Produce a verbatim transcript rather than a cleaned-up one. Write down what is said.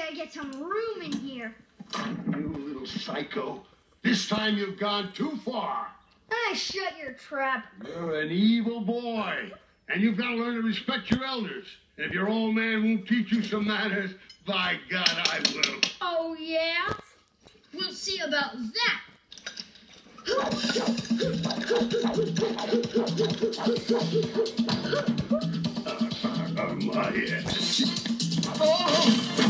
gotta get some room in here. You little psycho. This time you've gone too far. I shut your trap. You're an evil boy. And you've got to learn to respect your elders. If your old man won't teach you some manners, by God, I will. Oh, yeah? We'll see about that. uh, uh, my head. Oh!